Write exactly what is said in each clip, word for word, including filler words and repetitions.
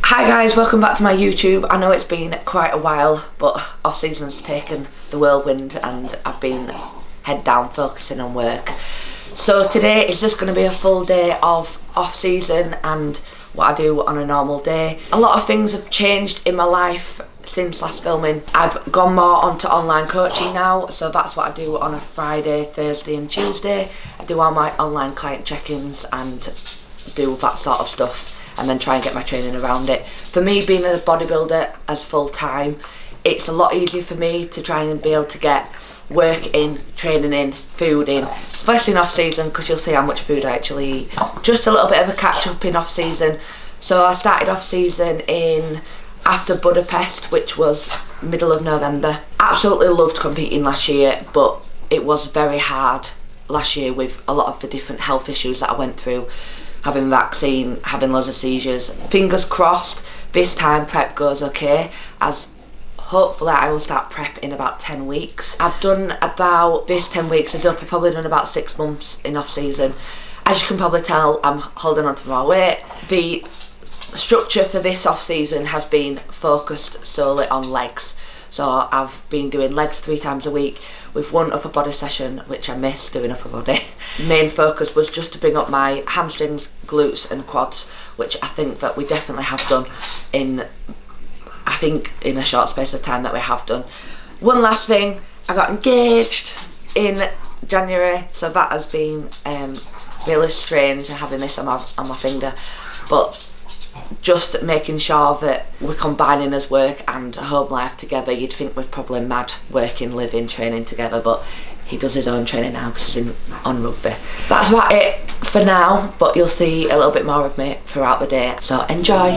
Hi guys, welcome back to my YouTube. I know it's been quite a while, but off season's taken the whirlwind and I've been head down focusing on work. So today is just going to be a full day of off season and what I do on a normal day. A lot of things have changed in my life since last filming. I've gone more onto online coaching now, so that's what I do on a Friday, Thursday and Tuesday. I do all my online client check-ins and do that sort of stuff, and then try and get my training around it. For me, being a bodybuilder as full-time, it's a lot easier for me to try and be able to get work in, training in, food in, especially in off-season, because you'll see how much food I actually eat. Just a little bit of a catch-up in off-season. So I started off-season in after Budapest, which was middle of November. Absolutely loved competing last year, but it was very hard last year with a lot of the different health issues that I went through. Having vaccine, having loads of seizures. Fingers crossed this time prep goes okay, as hopefully I will start prep in about ten weeks. I've done about, this ten weeks is up, I've probably done about six months in off season. As you can probably tell, I'm holding on to my weight. The structure for this off season has been focused solely on legs. So I've been doing legs three times a week with one upper body session, which I miss doing upper body. Main focus was just to bring up my hamstrings, glutes and quads, which I think that we definitely have done in, I think in a short space of time that we have done. One last thing, I got engaged in January, so that has been um, really strange having this on my, on my finger, but just making sure that we're combining as work and home life together. You'd think we're probably mad working, living, training together, but he does his own training now because he's in, on rugby. That's about it for now, but you'll see a little bit more of me throughout the day, so enjoy.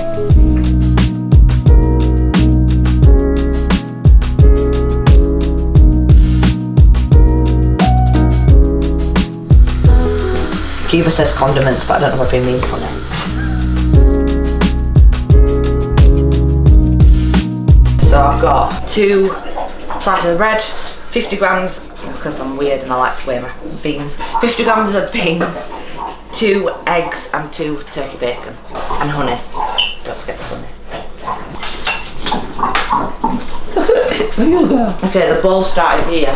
Kiva says condiments, but I don't know if he means honey. So I've got two slices of bread, fifty grams, because I'm weird and I like to weigh my beans, fifty grams of beans, two eggs and two turkey bacon, and honey. Don't forget the honey. Look at it, there you go. Okay, the bowl started here.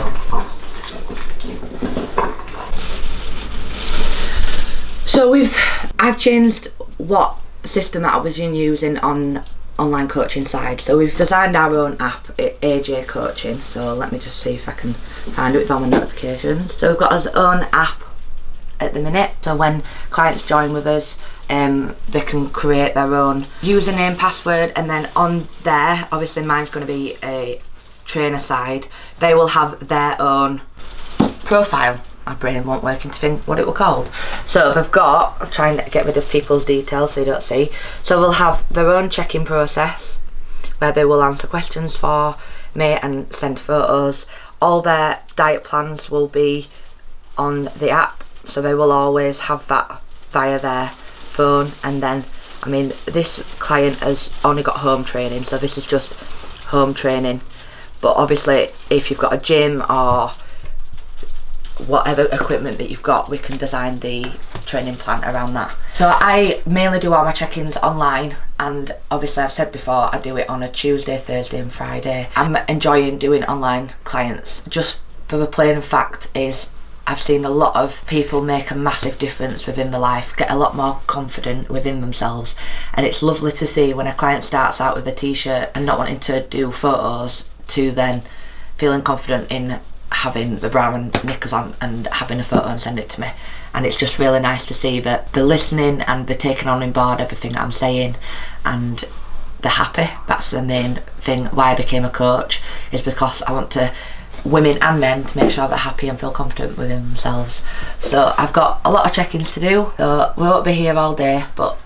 So we've, I've changed what system that I was using on online coaching side. So we've designed our own app, A J Coaching. So let me just see if I can find it with all my notifications. So we've got our own app at the minute. So when clients join with us, um, they can create their own username, password, and then on there, obviously mine's going to be a trainer side. They will have their own profile. My brain won't work to think what it was called. So they've got, I'm trying to get rid of people's details so you don't see. So they'll have their own check-in process where they will answer questions for me and send photos. All their diet plans will be on the app, so they will always have that via their phone. And then, I mean, this client has only got home training, so this is just home training. But obviously, if you've got a gym or whatever equipment that you've got, we can design the training plan around that. So I mainly do all my check-ins online, and obviously I've said before I do it on a Tuesday, Thursday and Friday. I'm enjoying doing online clients, just for the plain fact is I've seen a lot of people make a massive difference within their life, get a lot more confident within themselves, and it's lovely to see when a client starts out with a t-shirt and not wanting to do photos to then feeling confident in having the bra and knickers on and having a photo and send it to me. And it's just really nice to see that they're listening and they're taking on in board everything that I'm saying and they're happy. That's the main thing why I became a coach, is because I want to women and men to make sure they're happy and feel confident within themselves. So I've got a lot of check-ins to do, so we won't be here all day, but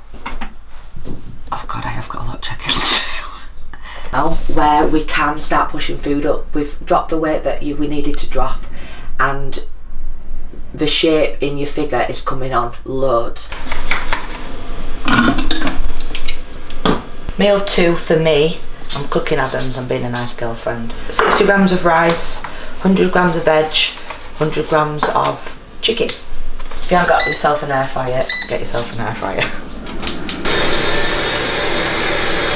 oh god, I have got a lot of check-ins to do. Now, where we can start pushing food up, we've dropped the weight that you, we needed to drop, and the shape in your figure is coming on loads. Meal two for me, I'm cooking Adams, I'm being a nice girlfriend. sixty grams of rice, one hundred grams of veg, one hundred grams of chicken. If you haven't got yourself an air fryer, get yourself an air fryer.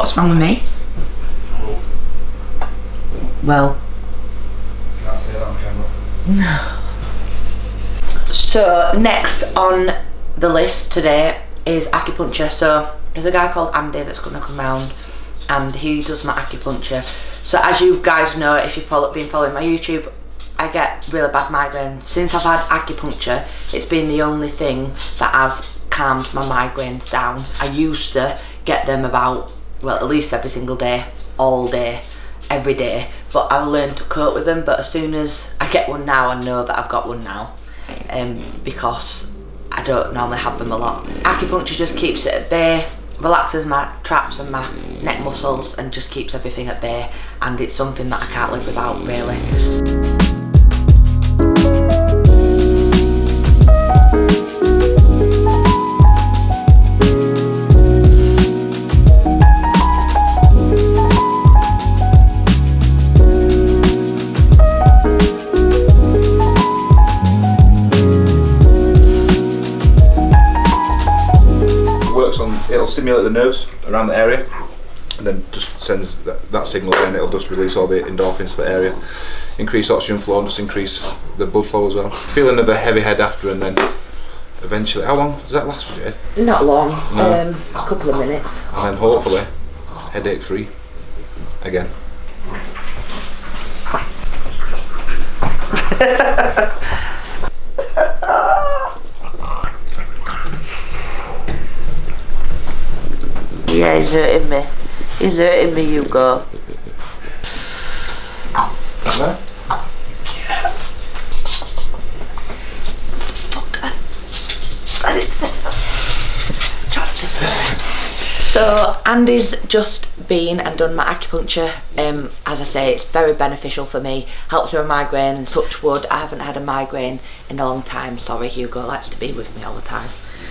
What's wrong with me? Well, can't say that on camera. No. So next on the list today is acupuncture. So there's a guy called Andy that's going to come round and he does my acupuncture. So as you guys know, if you've follow, been following my YouTube, I get really bad migraines. Since I've had acupuncture, it's been the only thing that has calmed my migraines down. I used to get them about, well, at least every single day, all day, every day, but I learned to cope with them. But as soon as I get one now, I know that I've got one now, um, because I don't normally have them a lot. Acupuncture just keeps it at bay, relaxes my traps and my neck muscles and just keeps everything at bay, and it's something that I can't live without, really. It'll stimulate the nerves around the area and then just sends that, that signal, and it'll just release all the endorphins to the area, increase oxygen flow and just increase the blood flow as well. Feeling of a heavy head after, and then eventually, how long does that last for, Jade? Not long, no. um, a couple of minutes. And then hopefully headache free again. Yeah, he's hurting me. He's hurting me, Hugo. That Yeah. Fucker. But it's So Andy's just been and done my acupuncture. Um, as I say, it's very beneficial for me. Helps with my migraine, and touch wood, I haven't had a migraine in a long time. Sorry, Hugo likes to be with me all the time.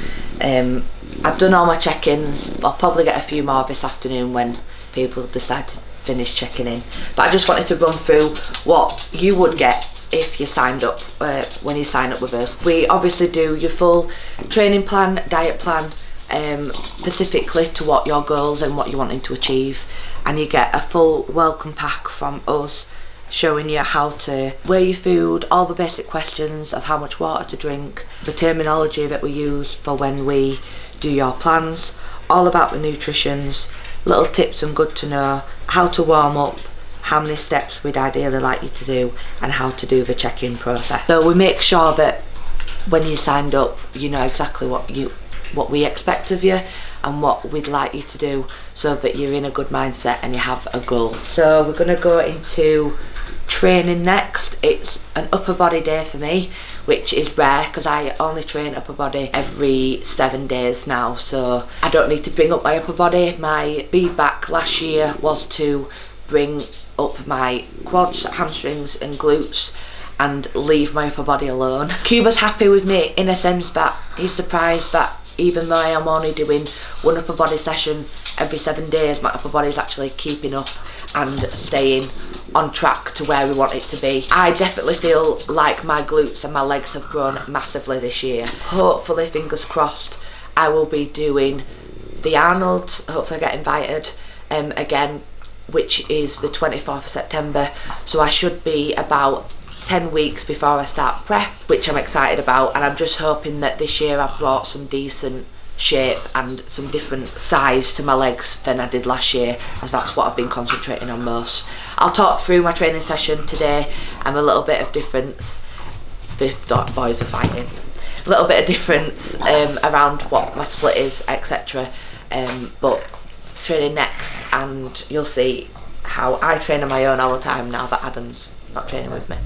Um, I've done all my check-ins. I'll probably get a few more this afternoon when people decide to finish checking in. But I just wanted to run through what you would get if you signed up, uh, when you sign up with us. We obviously do your full training plan, diet plan, um, specifically to what your goals and what you're wanting to achieve. And you get a full welcome pack from us, showing you how to weigh your food, all the basic questions of how much water to drink, the terminology that we use for when we do your plans, all about the nutritions, little tips and good to know, how to warm up, how many steps we'd ideally like you to do, and how to do the check-in process. So we make sure that when you signed up, you know exactly what you what we expect of you and what we'd like you to do, so that you're in a good mindset and you have a goal. So we're going to go into training next. It's an upper body day for me, which is rare because I only train upper body every seven days now, so I don't need to bring up my upper body. My feedback last year was to bring up my quads, hamstrings and glutes and leave my upper body alone. Cuba's happy with me in a sense that he's surprised that even though I am only doing one upper body session every seven days, my upper body is actually keeping up and staying on track to where we want it to be. I definitely feel like my glutes and my legs have grown massively this year. Hopefully, fingers crossed, I will be doing the Arnold's. Hopefully I get invited um, again, which is the twenty-fourth of September. So I should be about ten weeks before I start prep, which I'm excited about, and I'm just hoping that this year I've brought some decent shape and some different size to my legs than I did last year, as that's what I've been concentrating on most. I'll talk through my training session today and a little bit of difference. The boys are fighting. A little bit of difference um, around what my split is, et cetera. Um, but training next, and you'll see how I train on my own all the time now that Adam's not training with me.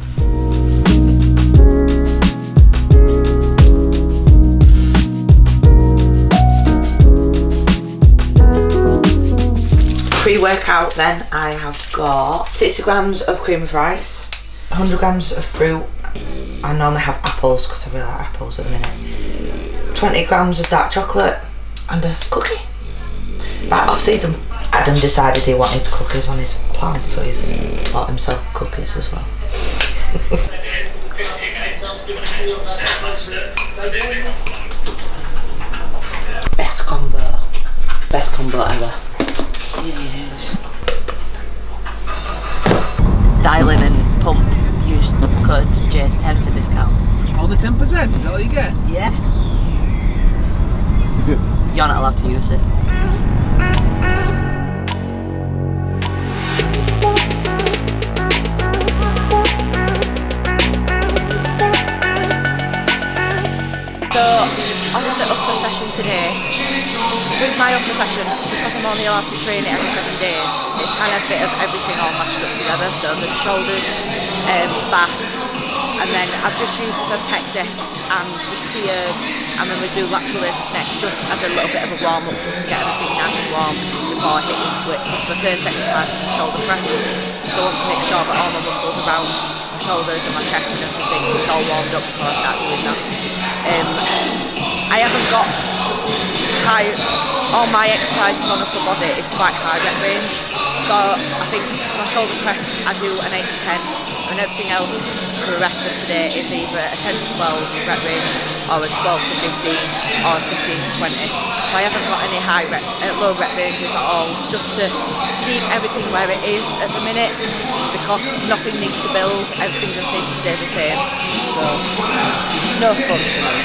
Pre-workout then, I have got sixty grams of cream of rice, one hundred grams of fruit. I normally have apples because I really like apples at the minute. twenty grams of dark chocolate and a cookie. Right, off season, Adam decided he wanted cookies on his plan, so he's bought himself cookies as well. Best combo. Best combo ever. Yes. Dial in and pump. Use code J S ten for discount. Oh, the ten percent? Is that what you get? Yeah. You're not allowed to use it. So, obviously upper session today. With my upper session, because I'm only allowed to train it every seven days, it's kind of a bit of everything all mashed up together. So the shoulders, um, back, and then I've just used the pec deck and the skier, and then we do lateral raises next, just as a little bit of a warm up, just to get everything nice and warm before I hit into it. Because the first exercise is the shoulder press, so I want to make sure that all my muscles around my shoulders and my chest and everything is all warmed up before I start doing that. Um, I haven't got high, all my exercises on upper body is quite high rep range, so I think my shoulder press I do an eight to ten, and everything else for the rest of today is either a ten to twelve rep range or a twelve to fifteen or a fifteen to twenty. So I haven't got any high rep, uh, low rep ranges at all, just to keep everything where it is at the minute, because nothing needs to build, everything just needs to stay the same. So, no fun to me.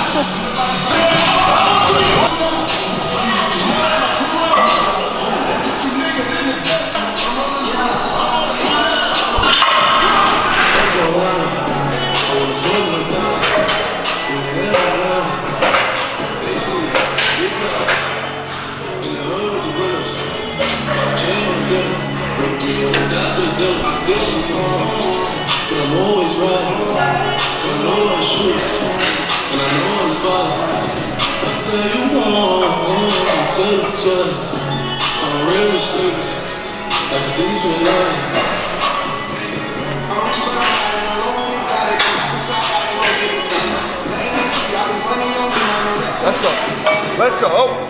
Let's go. Let's go.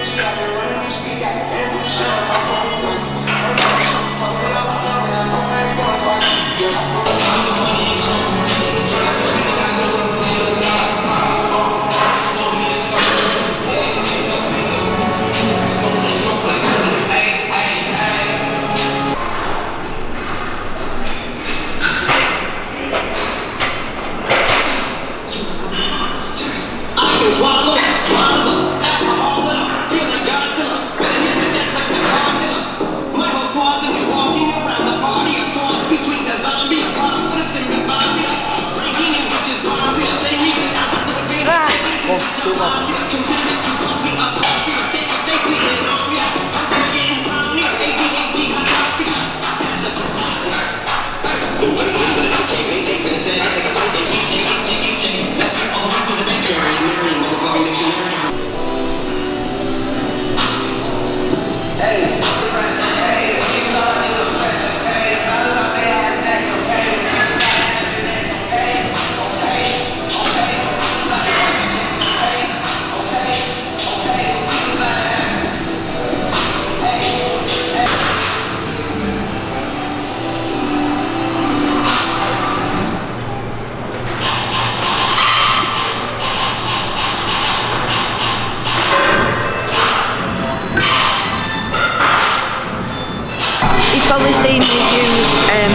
Probably seen me use um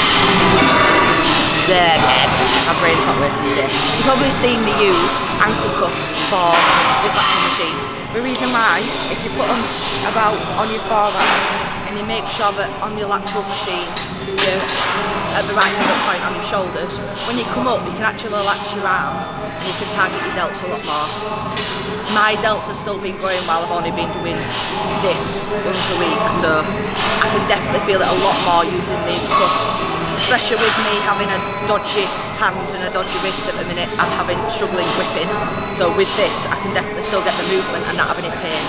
the my brain's not working today. You've probably seen me use ankle cuffs for this lateral machine. The reason why, if you put them about on your forearm and you make sure that on your lateral machine you're at the right pivot point on your shoulders, when you come up you can actually relax your arms and you can target your delts a lot more. My delts have still been growing while I've only been doing this once a week, so I can definitely feel it a lot more using these cuffs, especially with me having a dodgy hand and a dodgy wrist at the minute and having struggling gripping. So with this I can definitely still get the movement and not having any pain.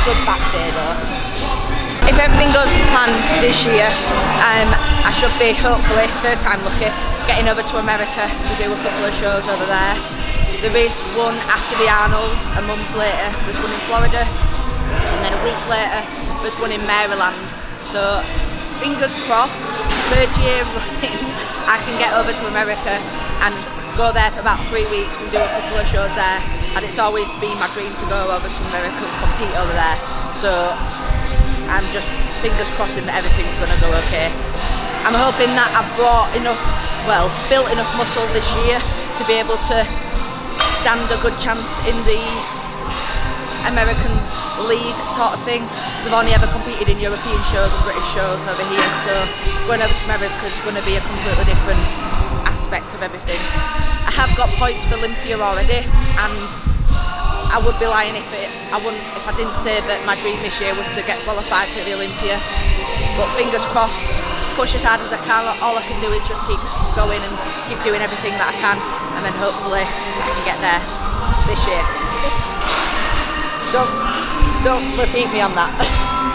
good back day though. If everything goes to plan this year, um, I should be, hopefully, third time lucky, getting over to America to do a couple of shows over there. There is one after the Arnolds, a month later, there's one in Florida, and then a week later, there's one in Maryland. So, fingers crossed, third year running, I can get over to America and go there for about three weeks and do a couple of shows there. And it's always been my dream to go over to America and compete over there. So I'm just fingers crossing that everything's going to go okay. I'm hoping that I've brought enough, well, built enough muscle this year to be able to stand a good chance in the American League sort of thing. They've only ever competed in European shows and British shows over here, so going over to America is going to be a completely different aspect of everything. I have got points for Olympia already, and I would be lying if it, I wouldn't if I didn't say that my dream this year was to get qualified for the Olympia. But fingers crossed, push as hard as I can. All I can do is just keep going and keep doing everything that I can, and then hopefully I can get there this year. Don't, don't repeat me on that.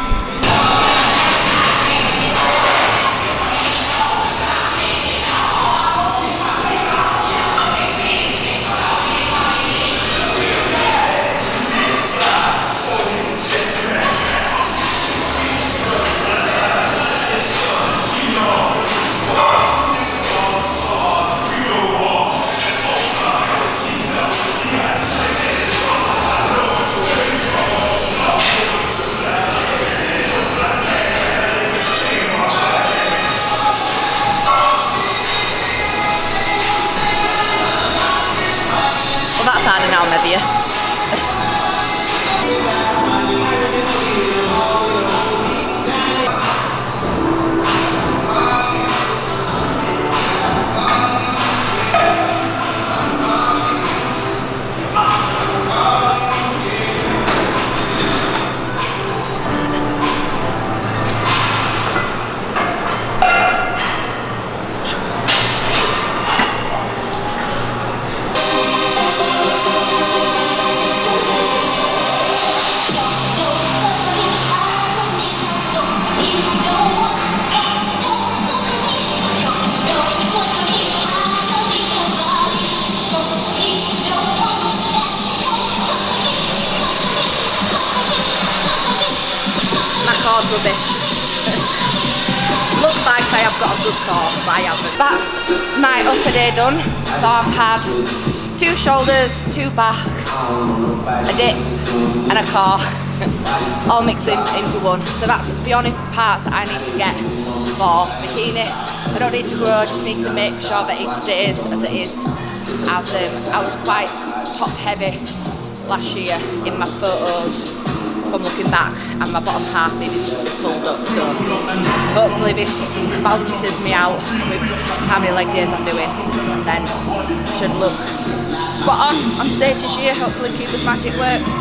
That's harder now, maybe. Rubbish. Looks like I have got a good core, but I haven't. That's my upper day done. So I've had two shoulders, two back, a dip and a core, all mixed in, into one. So that's the only parts that I need to get for bikini. I don't need to grow, I just need to make sure that it stays as it is. As um, I was quite top heavy last year in my photos from looking back, and my bottom half needed to be pulled up, so hopefully this balances me out with how many leg days I'm doing, and then I should look spot on on stage this year. Hopefully Cupid's magic works.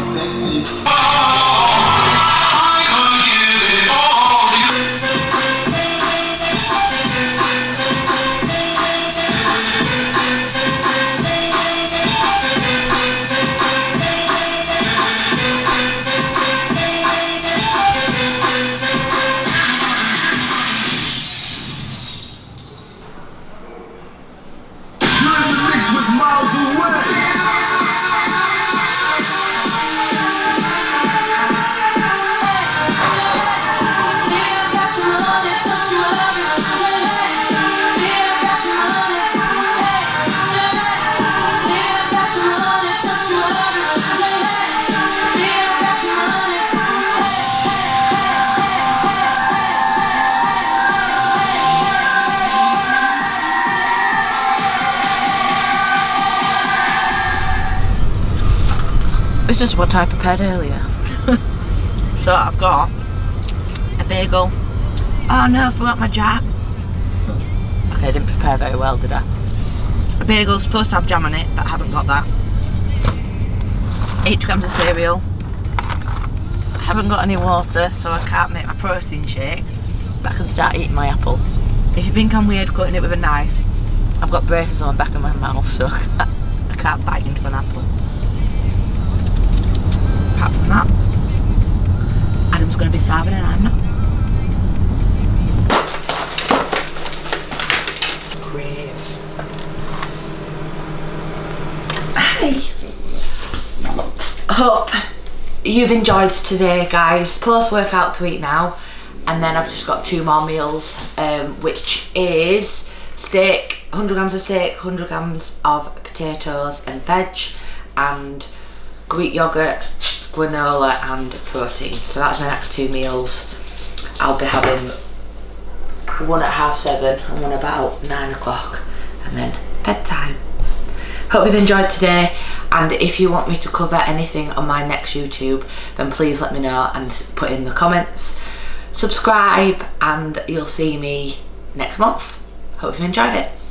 This is what I prepared earlier. So I've got a bagel. Oh no, I forgot my jam. Okay, I didn't prepare very well, did I? A bagel's supposed to have jam on it, but I haven't got that. Eight grams of cereal. I haven't got any water, so I can't make my protein shake, but I can start eating my apple. If you think I'm weird cutting it with a knife, I've got braces on the back of my mouth, so I can't bite into an apple. Apart from that, you've enjoyed today, guys. Post workout to eat now, and then I've just got two more meals, um, which is steak, one hundred grams of steak, one hundred grams of potatoes and veg, and Greek yogurt, granola and protein. So that's my next two meals. I'll be having one at half seven and one about nine o'clock, and then bedtime. Hope you've enjoyed today, and if you want me to cover anything on my next YouTube, then please let me know and put in the comments. Subscribe and you'll see me next month. Hope you've enjoyed it.